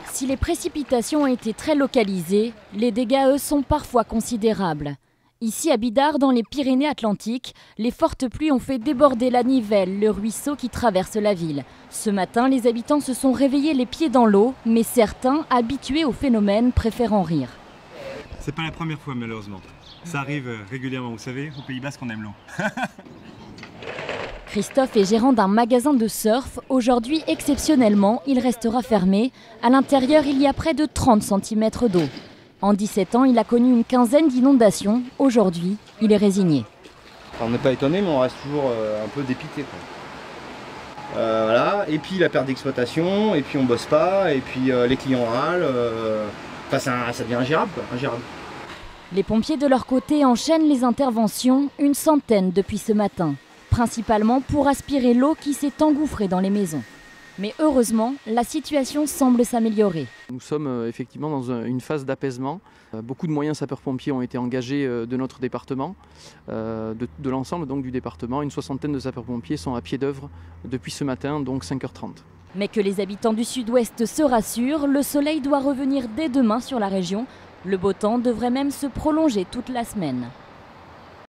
Si les précipitations ont été très localisées, les dégâts, eux, sont parfois considérables. Ici, à Bidart, dans les Pyrénées-Atlantiques, les fortes pluies ont fait déborder la Nivelle, le ruisseau qui traverse la ville. Ce matin, les habitants se sont réveillés les pieds dans l'eau, mais certains, habitués au phénomène, préfèrent en rire. C'est pas la première fois, malheureusement. Ça arrive régulièrement, vous savez, au Pays Basque, on aime l'eau. Christophe est gérant d'un magasin de surf. Aujourd'hui, exceptionnellement, il restera fermé. À l'intérieur, il y a près de 30 cm d'eau. En 17 ans, il a connu une quinzaine d'inondations. Aujourd'hui, il est résigné. On n'est pas étonné, mais on reste toujours un peu dépité, quoi. Voilà. Et puis la perte d'exploitation, et puis on bosse pas, et puis les clients râlent. Ça devient ingérable, quoi, ingérable. Les pompiers, de leur côté, enchaînent les interventions, une centaine depuis ce matin. Principalement pour aspirer l'eau qui s'est engouffrée dans les maisons. Mais heureusement, la situation semble s'améliorer. Nous sommes effectivement dans une phase d'apaisement. Beaucoup de moyens sapeurs-pompiers ont été engagés de notre département, de l'ensemble donc du département. Une soixantaine de sapeurs-pompiers sont à pied d'œuvre depuis ce matin, donc 5h30. Mais que les habitants du sud-ouest se rassurent, le soleil doit revenir dès demain sur la région. Le beau temps devrait même se prolonger toute la semaine.